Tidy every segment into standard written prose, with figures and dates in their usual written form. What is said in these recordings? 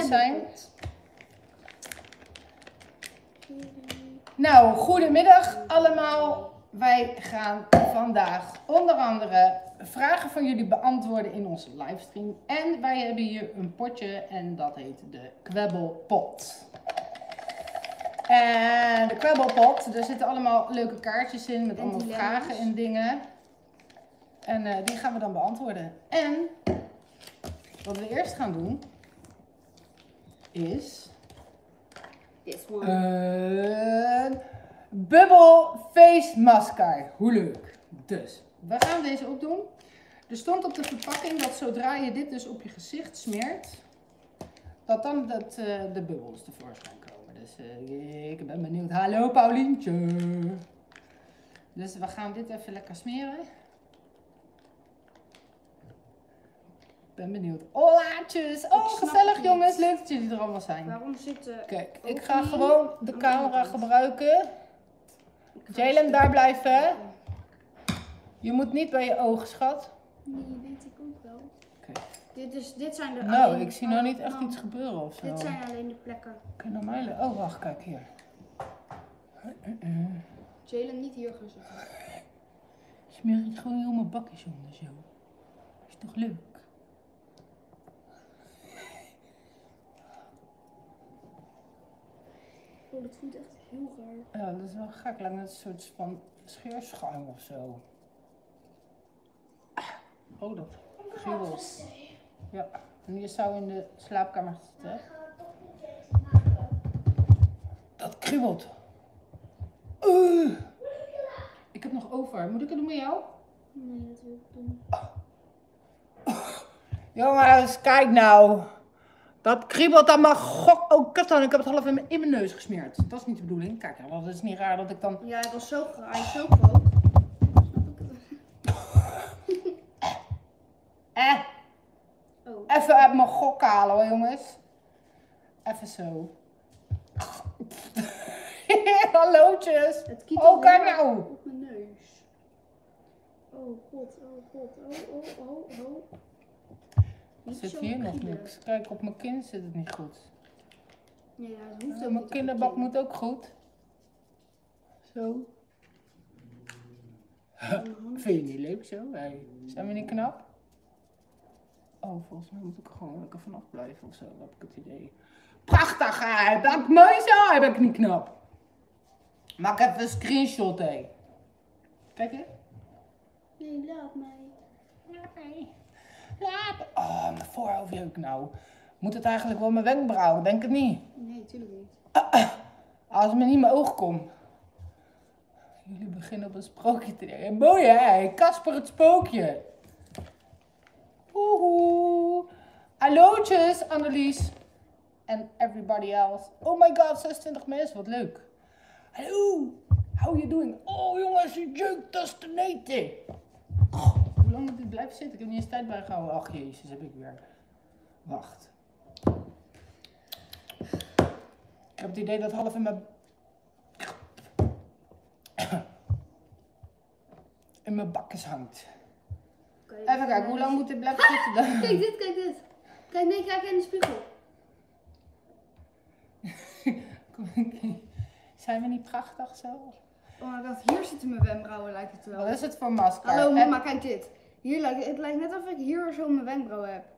zijn. Nou, goedemiddag allemaal. Wij gaan vandaag onder andere vragen van jullie beantwoorden in onze livestream. En wij hebben hier een potje en dat heet de kwebbelpot. En de kwebbelpot, daar zitten allemaal leuke kaartjes in met allemaal vragen en dingen. En die gaan we dan beantwoorden. En wat we eerst gaan doen is een bubble face masker. Hoe leuk. Dus, we gaan deze ook doen. Er stond op de verpakking dat zodra je dit dus op je gezicht smeert, dat dan de bubbels tevoorschijn komen. Dus ik ben benieuwd. Hallo Paulientje. Dus we gaan dit even lekker smeren. Ik ben benieuwd. Hollaatjes! Oh, gezellig jongens. Leuk dat jullie er allemaal zijn. Waarom zitten... Kijk, ik ga gewoon de camera gebruiken. Jalen, daar blijven. Je moet niet bij je ogen, schat. Nee, weet ik ook wel. Oké. Dit zijn de... Nou, ik zie nou niet echt iets gebeuren of zo. Dit zijn alleen de plekken. Oké, nou mij... Oh, wacht, kijk hier. Jalen, niet hier gaan zitten. Smeer het gewoon heel mijn bakjes onder zo. Is toch leuk? Oh, dat voelt echt heel raar. Ja, dat is wel gek. Lijkt net een soort van scheerschuim of zo. Oh, dat kriebelt. Ja, en je zou in de slaapkamer zitten. Dat kriebelt. Ik heb nog over. Moet ik het doen met jou? Nee, dat wil ik doen. Jongens, kijk nou. Dat kriebelt aan mijn gok. Oh, kut dan. Ik heb het half in mijn neus gesmeerd. Dat is niet de bedoeling. Kijk, dat is niet raar dat ik dan... Ja, hij was zo groot. Oh. Even uit mijn gok halen hoor, jongens. Even zo. Hallootjes. Het kietelt Oh, kijk nou. op mijn neus. Oh god, oh god, oh. Zit hier nog niks. Kijk, op mijn kin zit het niet goed. Ja, het hoeft ook Mijn niet. kinderbak moet ook goed. Zo. Vind je niet leuk zo? Hey. Zijn we niet knap? Oh, volgens mij moet ik er gewoon lekker vanaf blijven of zo. Dan heb ik het idee. Prachtig, hè? Dat ik mooi zo. Heb ik niet knap. Maak even een screenshot, hé. Kijk eens. Nee, laat mij. Nee. Laat. Oh, mijn voorhoofd jeuk nou. Moet het eigenlijk wel mijn wenkbrauwen? Denk het niet. Nee, tuurlijk niet. Als het me niet in mijn oog komt. Jullie beginnen op een sprookje te denken. Mooi hè, Casper het spookje. Woehoe. Hallootjes, Annelies. En everybody else. Oh my god, 26 mensen, wat leuk. Hallo, how you doing? Oh jongens, je jeukt, dat is te neten. Oh, hoe lang moet dit blijven zitten? Ik heb niet eens tijd bijgehouden. Ach jezus, heb ik weer. Wacht. Ik heb het idee dat half in mijn bakjes hangt. Even kijken, hoe lang moet dit blijven zitten dan? Kijk dit, kijk dit. Kijk in de spiegel. Zijn we niet prachtig zo? Oh my god, hier zitten mijn wenkbrauwen, lijkt het wel. Wat is het voor masker? Hallo mama, kijk dit. Hier lijkt, het lijkt net alsof ik hier zo mijn wenkbrauwen heb.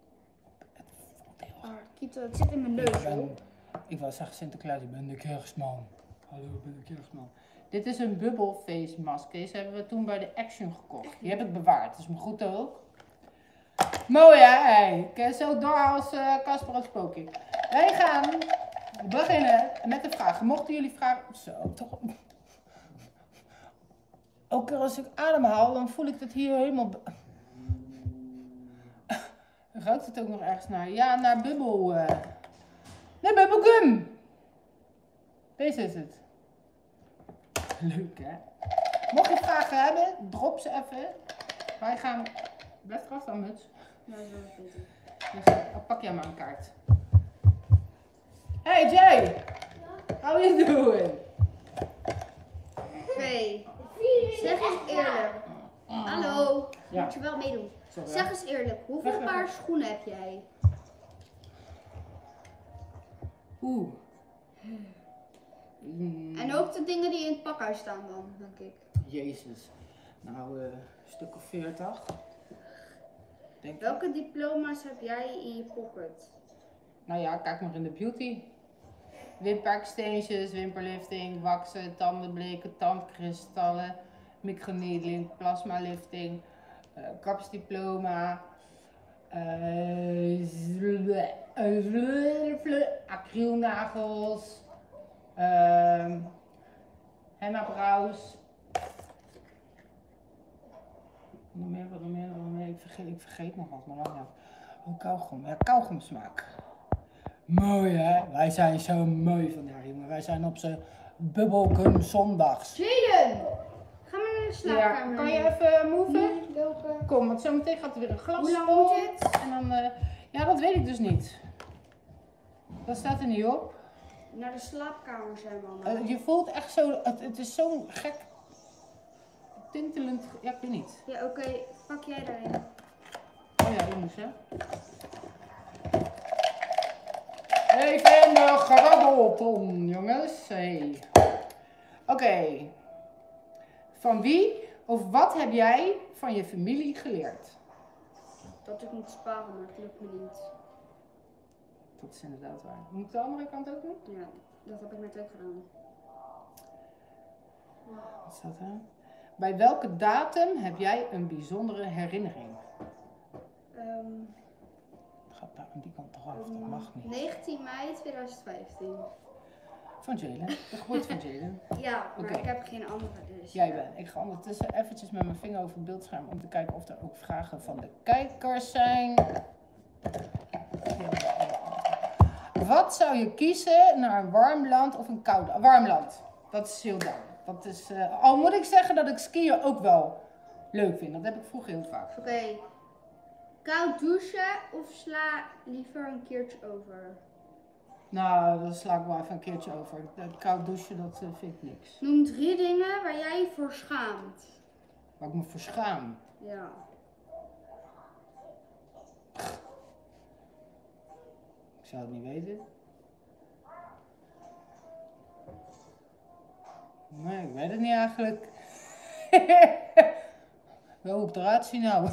Het zit in mijn neus. Ik wou zeggen Sinterklaas, ik ben de kerstman. Hallo, ik ben de kerstman. Dit is een bubble face masker. Deze hebben we toen bij de Action gekocht. Die heb ik bewaard. Dat is me goed ook. Mooi hè? Hey. Ik zo door als Casper het spookje. Wij gaan beginnen met de vragen. Mochten jullie vragen... Zo, toch... Ook keer als ik ademhaal, dan voel ik dat hier helemaal... Ruikt het ook nog ergens naar? Ja, naar bubbel... Nee, bubblegum! Deze is het. Leuk hè? Mocht je vragen hebben, drop ze even. Wij gaan... Blijf eraf dan, muts. Ja, dat is wel beter. Dan pak jij maar een kaart. Hey Jay! How you doing? Twee. Zeg eens eerlijk. Hallo. Ja. Moet je wel meedoen. Sorry, Zeg eens eerlijk. Hoeveel Weg. paar schoenen heb jij? Oeh. En ook de dingen die in het pakhuis staan dan, denk ik. Jezus. Nou, een stuk of 40. Denk ik. Welke diploma's heb jij in je pocket? Nou ja, kijk maar in de beauty. Wimperextensions, wimperlifting, waxen, tandenbleken, tandkristallen, microneedling, plasmalifting, kapsdiploma, acrylnagels, hennabrows. Nog meer, wat nog meer, wat nog meer. Ik vergeet nog wat, maar dan ja. Oh, kauwgom. Ja, kauwgomsmaak. Mooi hè? Wij zijn zo mooi vandaag, jongen. Wij zijn op z'n bubbelgum zondags. Jaden! Ga maar naar de slaapkamer. Ja, kan je even move? Nee, welke? Kom, want zometeen gaat er weer een glas Hoe lang op. moet dit? En dan, ja, dat weet ik dus niet. Dat staat er niet op. Naar de slaapkamer zijn mama. Je voelt echt zo, het is zo'n gek, tintelend, ja, ik weet niet. Ja, oké. Pak jij daarin. Oh ja, jongens hè. Even in de grabbelton, jongens. Hey. Oké. Van wie of wat heb jij van je familie geleerd? Dat ik moet sparen, maar het lukt me niet. Dat is inderdaad waar. Moet ik de andere kant ook doen? Ja, dat heb ik net ook gedaan. Wat is dat hè? Bij welke datum heb jij een bijzondere herinnering? Gaat daar aan die kant toch af? Dat mag niet. 19 mei 2015. Van Jalen. De geboorte van Jalen. Ja, maar Oké. ik heb geen andere dus. Jij bent. Ik ga ondertussen eventjes met mijn vinger over het beeldscherm om te kijken of er ook vragen van de kijkers zijn. Wat zou je kiezen naar een warm land of een koud land? Warm land. Dat is heel duidelijk. Dat is, al moet ik zeggen dat ik skiën ook wel leuk vind. Dat heb ik vroeger heel vaak. Oké. Koud douchen of sla liever een keertje over? Nou, dan sla ik wel even een keertje over. Koud douchen, dat vind ik niks. Noem 3 dingen waar jij je voor schaamt. Waar ik me voor schaam. Ja. Ik zou het niet weten. Nee, ik weet het niet eigenlijk. Wel hoe ik eruit zie nou.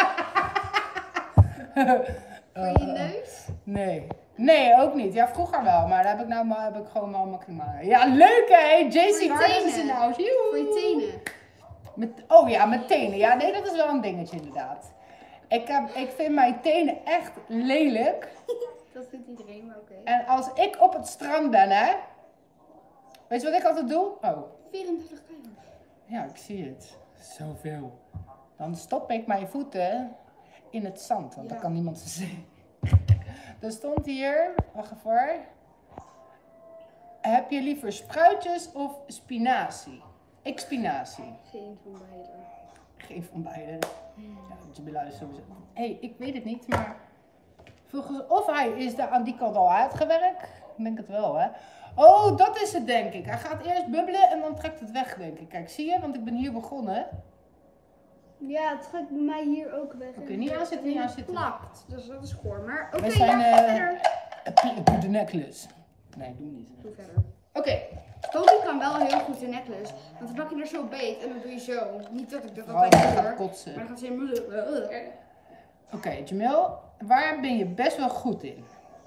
Voor je neus? Nee. Nee, ook niet. Ja, vroeger wel, maar daar heb ik gewoon wel makkelijk maar. Ja, leuk hè! JC Voor je Harders is in tenen. de house. Joehoe. Voor je tenen. Oh ja, met tenen. Ja, nee, dat is wel een dingetje inderdaad. Ik vind mijn tenen echt lelijk. Dat vindt iedereen, maar oké. En als ik op het strand ben, hè. Weet je wat ik altijd doe? Oh. 34 kilo. Ja, ik zie het. Zoveel. Dan stop ik mijn voeten in het zand, want dan Ja. kan niemand ze zien. Er stond hier, wacht even. Heb je liever spruitjes of spinazie? Ik spinazie. Geen van beide. Geen van beide. Ja, Jamila is sowieso. Hé, ik weet het niet, maar volgens of hij is daar aan die kant al uitgewerkt. Ik denk het wel, hè. Oh, dat is het denk ik. Hij gaat eerst bubbelen en dan trekt het weg, denk ik. Kijk, zie je? Want ik ben hier begonnen. Ja, het gaat bij mij hier ook weg. Oké, niet aanzitten, niet het aanzitten. plakt, dus dat is goor. Maar oké, Wij zijn ja, ga verder. doe de necklace. Nee, doe niet. Doe verder. Oké. Toby kan wel heel goed de necklace. Want dan pak je er zo beet en dan doe je zo. Niet dat ik dat Vooral altijd als je doe, gaat hoor. kotsen. Maar dan gaat ze helemaal... Oké, Jamil, waar ben je best wel goed in?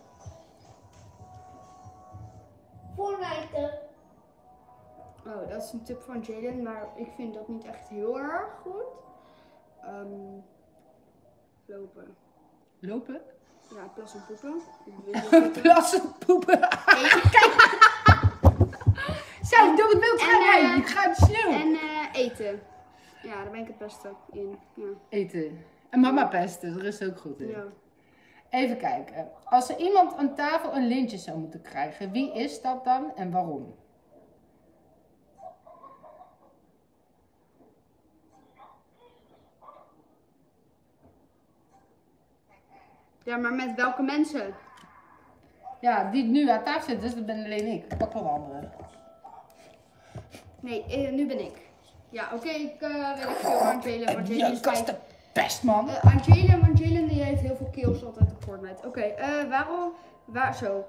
Voorrijden. Oh, dat is een tip van Jaden, maar ik vind dat niet echt heel erg goed. Lopen. Lopen? Ja, plassen en poepen. Ik weet niet. Plassen, poepen. Kijk. Zo, doe het beeld. En, Ik ga het sneeuw. En eten. Ja, daar ben ik het beste in. Ja. Eten. En mama pesten, daar is ze ook goed in. Ja. Even kijken. Als er iemand aan tafel een lintje zou moeten krijgen, wie is dat dan en waarom? Ja, maar met welke mensen? Ja, die nu aan tafel zit, dus dat ben alleen ik. Ik pak wel een andere. Nee, nu ben ik. Ja, oké, ik weet ik veel aan Jalen, want Jalen is Je kast de pest, man. aan Jalen, want Jalen die heeft heel veel kills altijd op Fortnite. Oké, Waar zou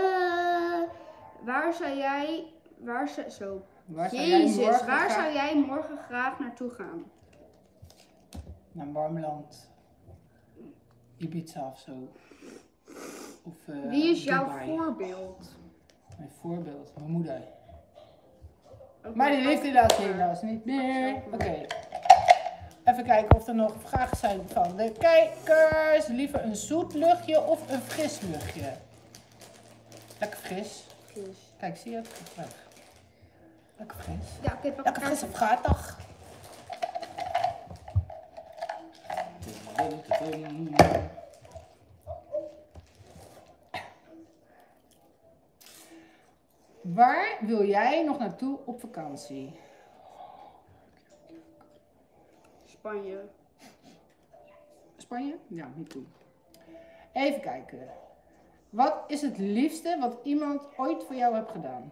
jij... Zo. Waar zou jij Jezus, morgen waar graag- zou jij morgen graag naartoe gaan? Naar een warm land. Ibiza of zo. Of, Wie is jouw Dubai. voorbeeld? Mijn voorbeeld, mijn moeder. Ook Maar die mijn leeft helaas niet meer. Oké. Even kijken of er nog vragen zijn van de kijkers. Liever een zoet luchtje of een fris luchtje? Lekker fris. Kies. Kijk, zie je het? Lekker fris. Ja, oké, pak Lekker fris op gaardag. Waar wil jij nog naartoe op vakantie? Spanje. Spanje? Ja, niet toe. Even kijken. Wat is het liefste wat iemand ooit voor jou heeft gedaan?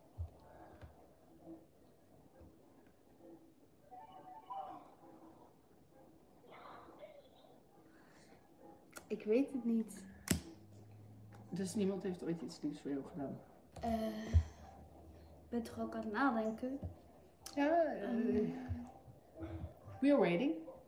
Ik weet het niet. Dus niemand heeft ooit iets liefs voor jou gedaan? Ik ben toch ook aan het nadenken? Ja, we're waiting.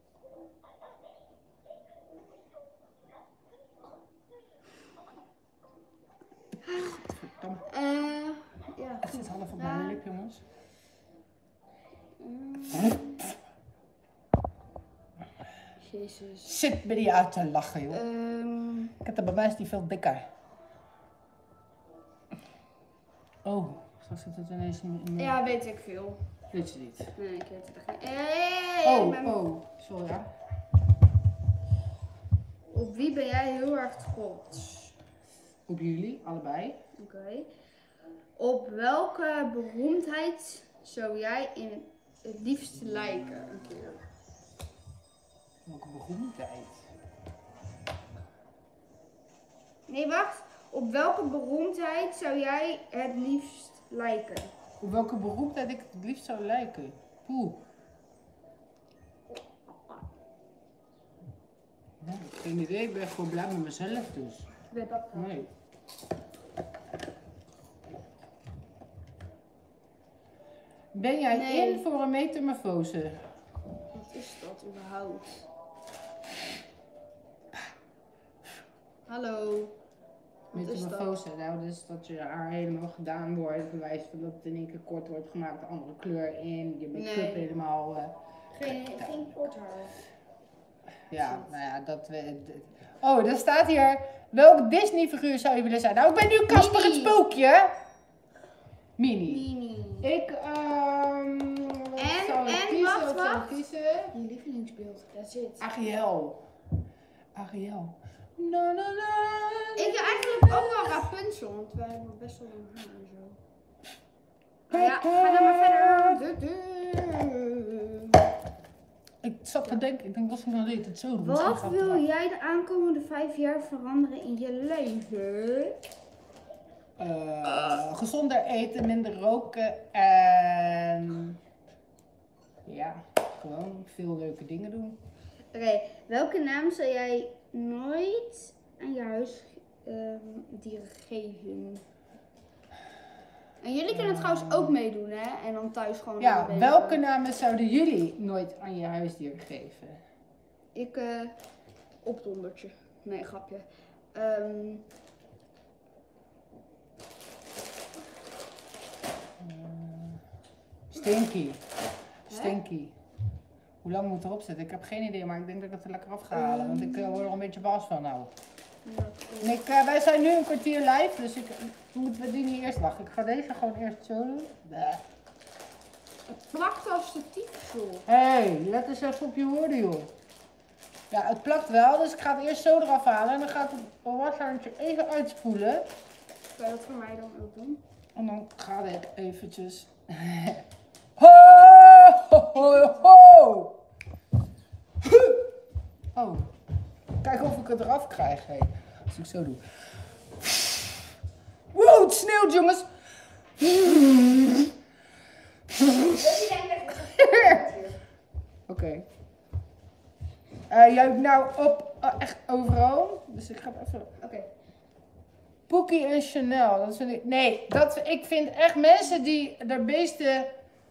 Godverdamme. Ja, Het zit half op mijn lip, jongens. Jezus. Zit bij die uit te lachen, joh. Ik heb er bij mij is die veel dikker. Oh, straks zit het ineens in mijn... Ja, weet ik veel. Weet je niet. Nee, ik weet het echt niet. Oh, sorry. Ja. Op wie ben jij heel erg trots? Op jullie, allebei. Oké. Op welke beroemdheid zou jij het liefst lijken een keer? Welke beroemdheid? Nee, wacht. Op welke beroemdheid zou jij het liefst lijken? Op welke beroemdheid ik het liefst zou lijken? Poeh. Ja, geen idee, ik ben gewoon blij met mezelf dus. Nee. Ben jij Nee. in voor een metamorfose? Wat is dat überhaupt? Hallo. Wat is dat? Metamorfose, nou dus dat je haar helemaal gedaan wordt, bewijs van dat het in één keer kort wordt gemaakt, de andere kleur in, je make-up Nee. helemaal... Geen kort haar. Ja, nou ja, dat we... Oh, er staat hier, welk Disney-figuur zou je willen zijn? Nou, ik ben nu Casper het Minnie. spookje. Minnie. Mini. Ik, Wacht. kiezen? Je lievelingsbeeld, that's it. Ariel. Na, na, na. Ik wil eigenlijk ook wel Rapunzel, want wij hebben best wel een haar en zo. Maar ja, ga dan maar verder. Ik zat te denken, ik denk dat ik nog deed het zo doen. Wat wil jij de aankomende 5 jaar veranderen in je leven? Gezonder eten, minder roken en... Ja, gewoon veel leuke dingen doen. Oké, welke naam zou jij nooit aan je huisdieren geven? En jullie kunnen trouwens ook meedoen, hè? En dan thuis gewoon... Ja, nadenken. welke namen zouden jullie nooit aan je huisdier geven? Ik, opdondertje. Nee, grapje. Stinky. Stinky. Hoe lang moet het erop zitten? Ik heb geen idee, maar ik denk dat ik het er lekker af ga halen. Want ik word er al een beetje baas van nou. En wij zijn nu een kwartier live, dus moeten we die niet eerst wachten. Ik ga deze gewoon eerst zo doen. Het plakt als statief, joh. Hé, let eens even op je woorden, joh. Ja, het plakt wel, dus ik ga het eerst zo eraf halen. En dan gaat het washandje even uitspoelen. Kan je dat voor mij dan ook doen? En dan ga ik eventjes... Ho, ho, ho, ho. Oh, kijk of ik het eraf krijg, hé. Als ik zo doe. Wow, het sneeuwt, jongens. Oké. Jij hebt nou op echt overal. Dus ik ga het even... Oké. Poekie en Chanel. Dat vind ik, nee, ik vind echt mensen die er beesten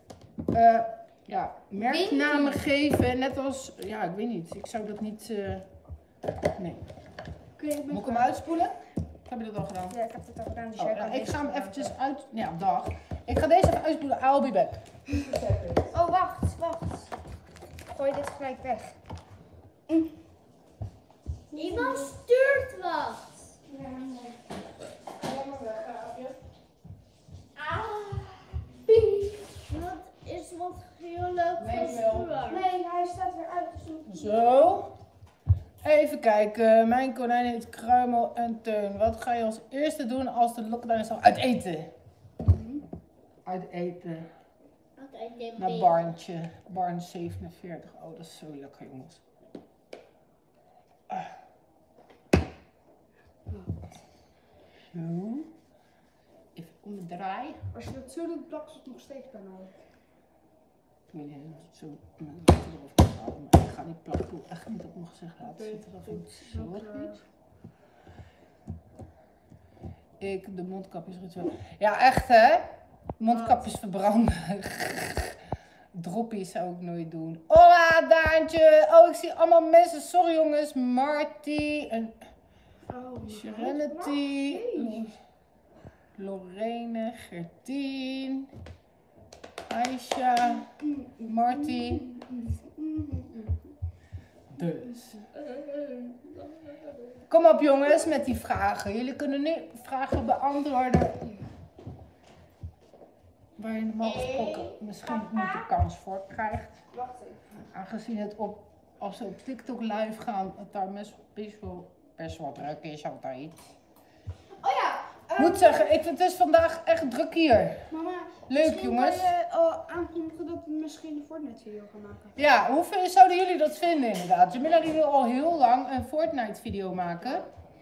merknamen geven. Net als, ja, ik weet niet. Ik zou dat niet, nee. Moet ik hem uitspoelen? Heb je dat al gedaan? Ja, ik heb het al gedaan. Dus Ik ga hem eventjes uit, ja, dag. Ik ga deze even uitspoelen. I'll be back. Oh, wacht. Gooi dit gelijk weg. Iemand stuurt wat. Dat is wat heel leuk Nee, van wel. vroeger. Nee, hij staat weer uit. Dus Zo. Even kijken. Mijn konijn heet Kruimel en Teun. Wat ga je als eerste doen als de lockdown is al uit eten? Uit eten. Oké, neem Naar mee. Barntje. Barn 47. Oh, dat is zo lekker, jongens. Zo. Even omdraaien. als je dat zo doet, plakt het nog steeds bijna. Ik weet niet of het zo met water erop kan houden, maar ik ga die plakpoel echt niet op mijn gezicht laten zitten. Dat vind ik zo goed. De mondkapjesritueel. Ja, echt hè? Mondkapjes verbranden. Droppies zou ik nooit doen. Hola, Daantje. Oh, ik zie allemaal mensen. Sorry jongens. Marty en Serenity. Lorene, Gertien. Aisha. Marty. Dus. Kom op jongens met die vragen. Jullie kunnen nu vragen beantwoorden. Waar je normaal gesproken misschien niet de kans voor krijgt. Wacht even. Aangezien het als we op TikTok live gaan, het daar best wel druk is altijd. Oh ja. Moet zeggen, ik vind het is vandaag echt druk hier. Mama. Leuk misschien jongens. kan je al aankondigen dat we misschien een Fortnite video gaan maken. Ja, hoe zouden jullie dat vinden inderdaad? Jamila die wil al heel lang een Fortnite video maken.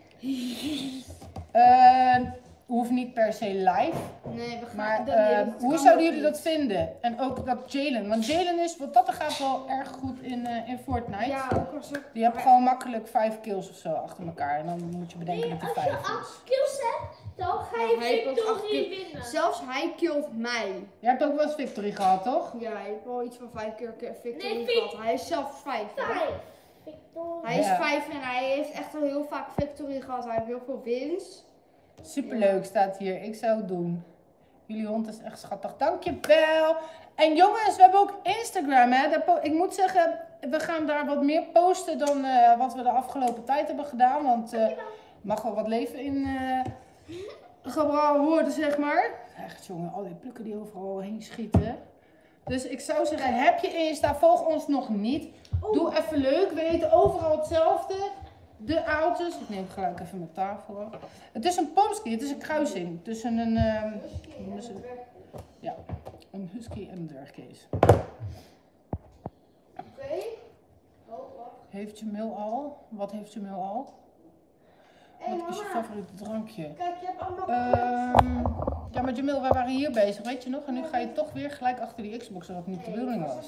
Hoeft niet per se live. Nee, we gaan. Maar hoe zouden jullie dat vinden? En ook dat Jalen. Want Jalen is wat dat er gaat wel erg goed in Fortnite. Ja, ook als ik. Die hebt gewoon makkelijk 5 kills of zo achter elkaar. En dan moet je bedenken dat hij Als je 5 is. 8 kills hebt, dan ga je hij heeft ook 8 victory kills. winnen. Zelfs hij killt mij. Jij hebt ook wel eens victory gehad, toch? Ja, hij heeft wel iets van 5 keer victory Nee, gehad. Hij is zelfs 5. 5. Victory. Hij is Ja. 5 en hij heeft echt al heel vaak victory gehad. Hij heeft heel veel wins. Superleuk staat hier. Ik zou het doen. Jullie hond is echt schattig. Dankjewel. En jongens, we hebben ook Instagram. Hè? Ik moet zeggen, we gaan daar wat meer posten dan wat we de afgelopen tijd hebben gedaan. Want mag wel wat leven in gebrouwen worden, zeg maar. Echt jongen, al die plukken die overal heen schieten. Dus ik zou zeggen, heb je Insta, volg ons nog niet. Doe even leuk. We eten overal hetzelfde. De aaltjes. Ik neem gelijk even mijn tafel. Het is een pomsky. Het is een kruising tussen een husky en een dwergkees. Oké. Oh, wacht. Heeft Jamil al? Wat heeft Jamil al? Hey, Wat is je mama. favoriete drankje? Kijk, je hebt allemaal Ja, maar Jamil, wij waren hier bezig, weet je nog? En nu ga je toch weer gelijk achter die Xbox, wat niet de bedoeling was.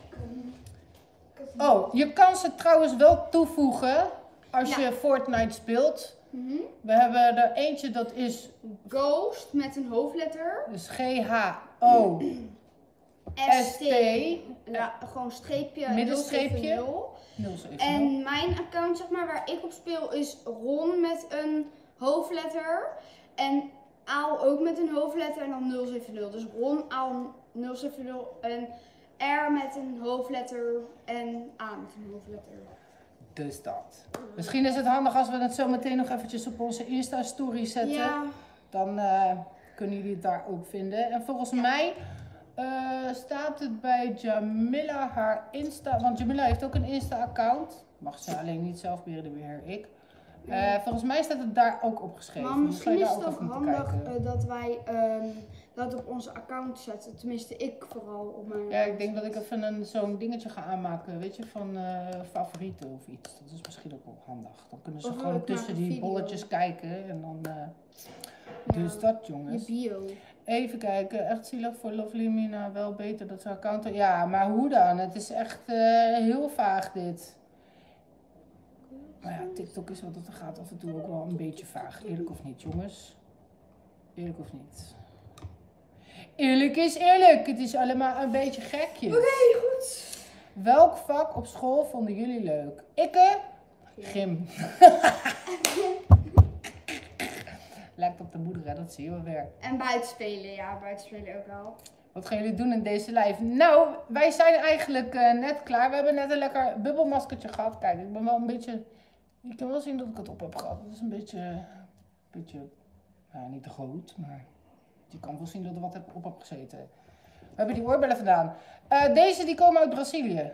Oh, je kan ze trouwens wel toevoegen als Ja. je Fortnite speelt. We hebben er eentje, dat is Ghost met een hoofdletter. dus G-H-O. ST. ST. Ja, gewoon streepje. Middenstreepje. 070. 070. En mijn account, zeg maar, waar ik op speel, is Ron met een hoofdletter. En Aal ook met een hoofdletter en dan 070. Dus Ron, Aal 070 en R met een hoofdletter en A met een hoofdletter. Dus dat. Misschien is het handig als we het zo meteen nog eventjes op onze Insta-story zetten. Ja, Dan kunnen jullie het daar ook vinden. En volgens mij staat het bij Jamila haar Insta. Want Jamila heeft ook een Insta-account. Mag ze alleen niet zelf beheer ik. Volgens mij staat het daar ook opgeschreven. maar Dus kan je misschien daar is het ook ook even moeten handig kijken. dat wij dat op onze account zetten. Tenminste, ik vooral op mijn Ja, ik denk dat ik even zo'n dingetje ga aanmaken, weet je, van favorieten of iets. Dat is misschien ook wel handig. Dan kunnen ze Of gewoon ik maak tussen een die video. bolletjes kijken en dan... Ja, Dus dat je jongens. bio. Even kijken, echt zielig voor Lovely Mina, wel beter dat ze account... Ja, maar hoe dan? Het is echt heel vaag dit. Maar ja, TikTok is wat het gaat af en toe ook wel een beetje vaag. Eerlijk of niet, jongens? Eerlijk of niet? Eerlijk is eerlijk. Het is allemaal een beetje gekjes. Oké, goed. Welk vak op school vonden jullie leuk? Ikke? Gym. Lijkt op de moeder, hè? Dat zie je wel weer. En buitenspelen, ja, buitenspelen ook wel. Wat gaan jullie doen in deze live? Nou, wij zijn eigenlijk net klaar. We hebben net een lekker bubbelmaskertje gehad. Kijk, ik ben wel een beetje... Je kan wel zien dat ik het op heb gehad. Het is een beetje nou, niet te groot, maar je kan wel zien dat er wat op heb gezeten. We hebben die oorbellen vandaan. Deze die komen uit Brazilië.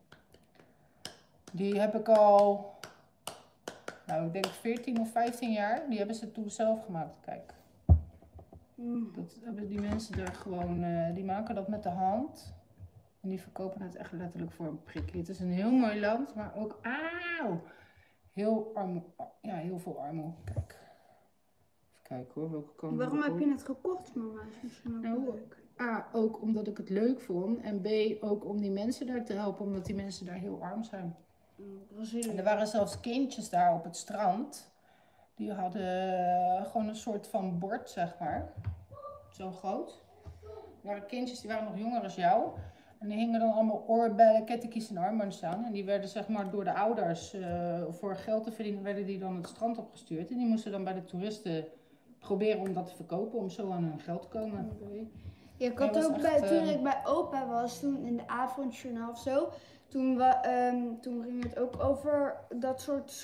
Die heb ik al, nou ik denk 14 of 15 jaar. Die hebben ze toen zelf gemaakt. Kijk. Dat hebben die mensen er gewoon, die maken dat met de hand. En die verkopen het echt letterlijk voor een prikje. Het is een heel mooi land, maar ook, auw, heel armoe, ja, heel veel armoe. Kijk. Even kijken hoor, welke komen Waarom erop? heb je het gekocht, mama? Is misschien ook Nou, leuk. A, ook omdat ik het leuk vond. En B, ook om die mensen daar te helpen, omdat die mensen daar heel arm zijn. Brazilië. En er waren zelfs kindjes daar op het strand. Die hadden gewoon een soort van bord, zeg maar. Zo groot. Er waren kindjes die waren nog jonger dan jou. En die hingen dan allemaal oorbellen, kettingkies en armbands aan. En die werden zeg maar door de ouders voor geld te verdienen, werden die dan het strand opgestuurd. En die moesten dan bij de toeristen proberen om dat te verkopen, om zo aan hun geld te komen. Ja, ik Ja, had was ook echt, toen ik bij opa was, toen in de avondjournaal of zo, toen ging het ook over dat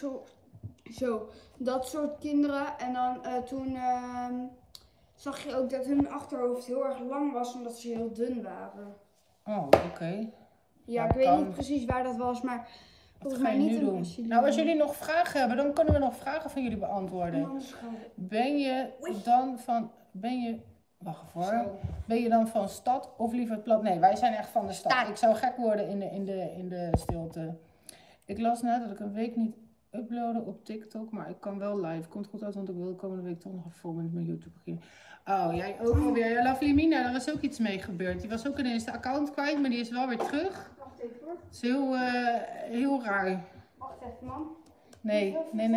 soort kinderen. En dan toen zag je ook dat hun achterhoofd heel erg lang was, omdat ze heel dun waren. Oh, oké. Ja, Ja, ik weet kan. niet precies waar dat was, maar Wat volgens ga mij je niet nu in doen? Brazilië. Nou, als jullie nog vragen hebben, dan kunnen we nog vragen van jullie En beantwoorden. anders gaan we... Ben je dan van, wacht even hoor. Ben je dan van stad of liever plat? Nee, wij zijn echt van de stad. Stad. Ik zou gek worden in de stilte. Ik las net dat ik een week niet uploaden op TikTok, maar ik kan wel live. Komt goed uit, want ik wil de komende week toch nog even vol met mijn YouTube beginnen. Oh, jij ook alweer. Ja, Lovely Mina, daar is ook iets mee gebeurd. Die was ook ineens de account kwijt, maar die is wel weer terug. Wacht even hoor. Het is heel raar. Wacht even, man. Nee.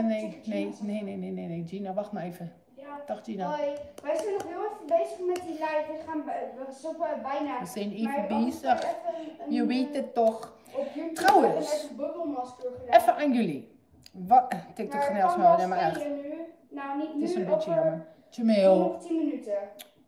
Gina, wacht maar even. Ja. Dag Gina. Hoi, wij zijn nog heel even bezig met die live. We stoppen bijna. We zijn Maar even ik had bezig. even Je weet het toch. op YouTube Trouwens. even een bubbelmasker gedaan. Even aan jullie. TikTok Maar gaat ik heel kan snel, wel nee maar echt. spelen nu. Nou, niet Het is nu, een beetje over jammer. Jameel. nog 10 minuten.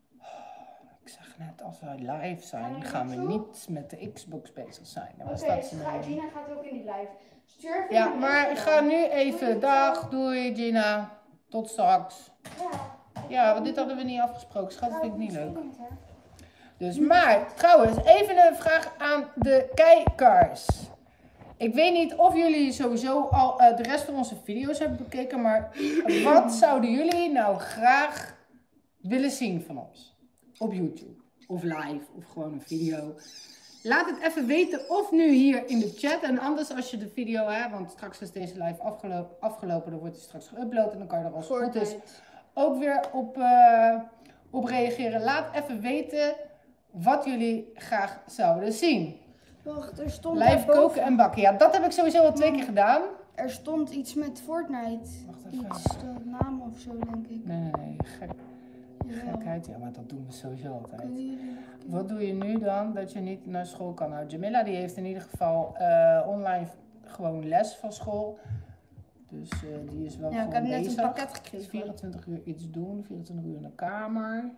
Ik zeg net, als we live zijn, Gaan we gaan we zo? niet met de Xbox bezig zijn. Daar Oké, staat ze dus mee. Gina gaat ook in die live. Stuur even Ja, een maar ik berichtje ga dan. nu even. Doei, Dag, doei Gina. Tot straks. Ja. Ja, want dit hadden we niet afgesproken. Schat, dat vind ik niet leuk. Spannend, hè? Dus, maar trouwens, even een vraag aan de kijkers. Ik weet niet of jullie sowieso al de rest van onze video's hebben bekeken, maar wat zouden jullie nou graag willen zien van ons? Op YouTube, of live, of gewoon een video. Laat het even weten, of nu hier in de chat. En anders als je de video hebt, want straks is deze live afgelopen, dan wordt hij straks geüpload en dan kan je er als het goed is ook weer op reageren. Laat even weten wat jullie graag zouden zien. Wacht, er stond Live daarboven- koken en bakken. Ja, dat heb ik sowieso al 2 keer gedaan. Er stond iets met Fortnite. Wacht even. Iets, de naam of zo, denk ik. Nee. Jawel. Gekheid. Ja, maar dat doen we sowieso altijd. Kunnen jullie nog een keer- Wat doe je nu dan dat je niet naar school kan? Nou, Jamila die heeft in ieder geval online gewoon les van school. Dus die is wel Ja, ik gewoon heb net bezig. een pakket Dus gekregen. 24 uur iets doen, 24 uur in de kamer.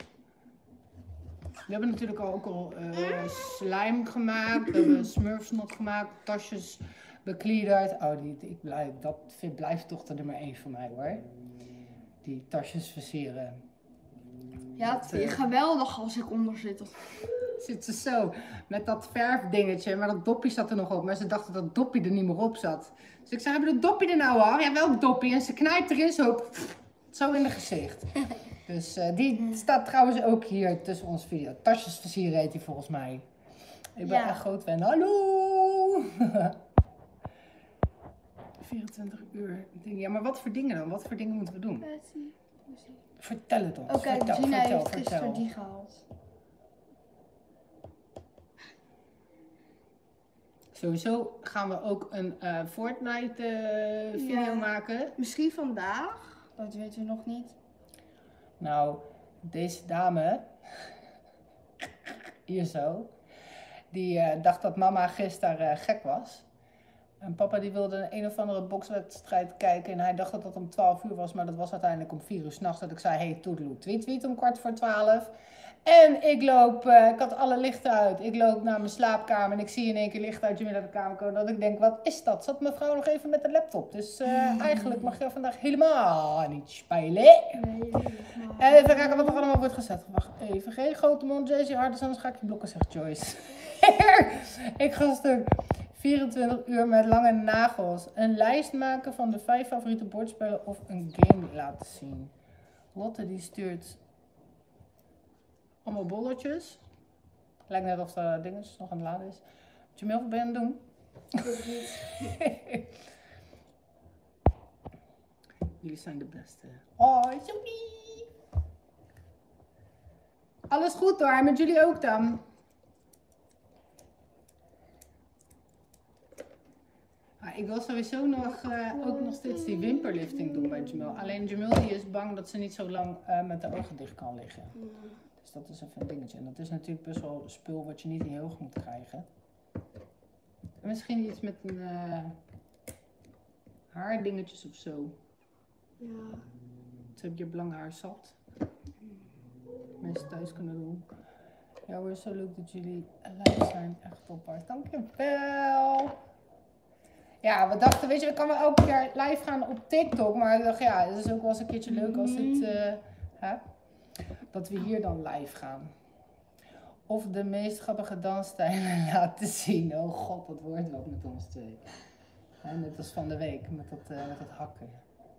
We hebben natuurlijk ook al slijm gemaakt, we hebben smurfsnot gemaakt, tasjes bekliederd. Oh, blijft toch de nummer 1 voor mij hoor. Die tasjes versieren. Ja, het vind je geweldig als ik onder zit. Zit ze zo, met dat verfdingetje, maar dat doppie zat er nog op. Maar ze dachten dat het doppie er niet meer op zat. Dus ik zei, hebben we dat doppie er nou al? Ja, welk doppie? En ze knijpt erin zo in de gezicht. Dus die staat trouwens ook hier tussen ons video. Tasjes versieren heet die volgens mij. Ik ben Ja. echt groot fan. Hallo! 24 uur. Ik denk, ja, maar wat voor dingen dan? Wat voor dingen moeten we doen? Vertel het ons. Oké, vertel, Gina vertel, heeft gisteren vertel. die gehaald. Sowieso gaan we ook een Fortnite video Ja. maken. Misschien vandaag. Dat weten we nog niet. Nou, deze dame, hier zo, die dacht dat mama gisteren gek was. En papa die wilde een of andere bokswedstrijd kijken en hij dacht dat dat om 12 uur was, maar dat was uiteindelijk om 4 uur 's nachts. Dat ik zei, hey toedeloe, tweet om 11:15. En ik loop, ik had alle lichten uit. Ik loop naar mijn slaapkamer en ik zie in één keer licht uit je naar de kamer komen. Dat ik denk, wat is dat? Zat mevrouw nog even met de laptop. Dus eigenlijk mag je vandaag helemaal niet spelen. Even kijken wat er allemaal wordt gezet. Wacht even, geen grote mond, JC Harders, anders ga ik je blokken, zegt Joyce. Ik ga stuk 24 uur met lange nagels. Een lijst maken van de 5 favoriete bordspellen of een game laten zien. Lotte die stuurt allemaal bolletjes. Lijkt net of de dingetjes nog aan het laden is. Jamil, wat ben je aan het doen? Jullie zijn de beste. Oh, sorry. Alles goed hoor, met jullie ook dan. Ik wil sowieso nog, ook nog steeds die wimperlifting doen bij Jamil. Alleen Jamil die is bang dat ze niet zo lang met de ogen dicht kan liggen. Dus dat is even een dingetje. En dat is natuurlijk best wel spul wat je niet in je ogen moet krijgen. En misschien iets met een haardingetjes of zo. Ja. Dus heb je lang haar zat. Mensen thuis kunnen doen. Ja hoor, zo leuk dat jullie live zijn. Echt topper. Dankjewel. Ja, we dachten, weet je, we kan wel elke keer live gaan op TikTok. Maar ik dacht, ja, het is ook wel eens een keertje leuk als dit, dat we hier dan live gaan. Of de meest grappige dansstijlen laten zien. Oh god, dat wordt wat met ons twee. Ja, net als van de week, met dat hakken.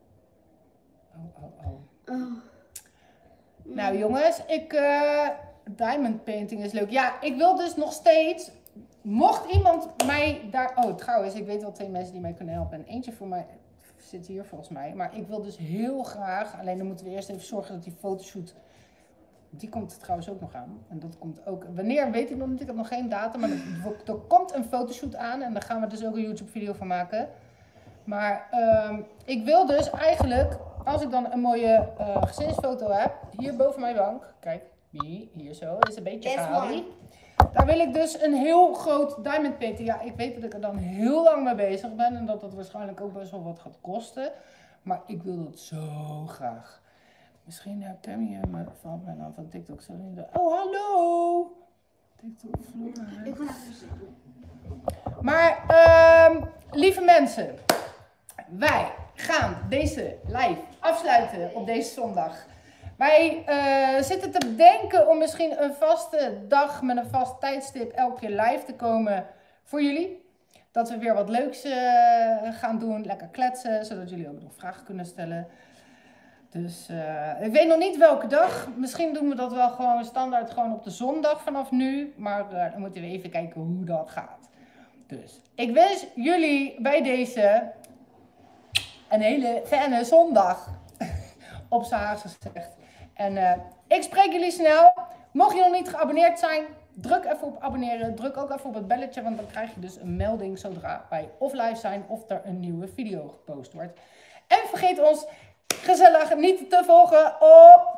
Oh. Nou jongens, diamond painting is leuk. Ja, ik wil dus nog steeds, mocht iemand mij daar... Oh, trouwens, ik weet wel 2 mensen die mij kunnen helpen. En eentje voor mij zit hier volgens mij. Maar ik wil dus heel graag, alleen dan moeten we eerst even zorgen dat die fotoshoot... Die komt er trouwens ook nog aan. En dat komt ook... Wanneer, weet ik nog niet. Ik heb nog geen datum. Maar er komt een fotoshoot aan. En daar gaan we dus ook een YouTube video van maken. Maar ik wil dus eigenlijk... Als ik dan een mooie gezinsfoto heb. Hier boven mijn bank. Kijk, hier zo. Dat is een beetje kali. Daar wil ik dus een heel groot diamond painting. Ja, ik weet dat ik er dan heel lang mee bezig ben. En dat dat waarschijnlijk ook best wel wat gaat kosten. Maar ik wil dat zo graag. Misschien herken je me van mijn naam van TikTok zo in de... Oh, hallo! TikTok Flora. Ik ga even zitten. Maar, lieve mensen. Wij gaan deze live afsluiten op deze zondag. Wij zitten te bedenken om misschien een vaste dag met een vast tijdstip elke keer live te komen voor jullie. Dat we weer wat leuks gaan doen, lekker kletsen, zodat jullie ook nog vragen kunnen stellen. Dus ik weet nog niet welke dag. Misschien doen we dat wel gewoon standaard gewoon op de zondag vanaf nu. Maar dan moeten we even kijken hoe dat gaat. Dus ik wens jullie bij deze een hele fijne zondag. Op z'n Haags gezegd. En ik spreek jullie snel. Mocht je nog niet geabonneerd zijn, druk even op abonneren. Druk ook even op het belletje, want dan krijg je dus een melding zodra wij of live zijn of er een nieuwe video gepost wordt. En vergeet ons gezellig niet te volgen op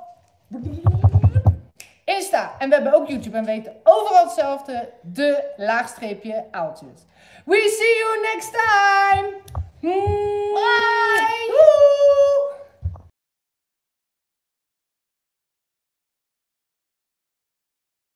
Insta. En we hebben ook YouTube en weten overal hetzelfde. _aaltjes. We see you next time!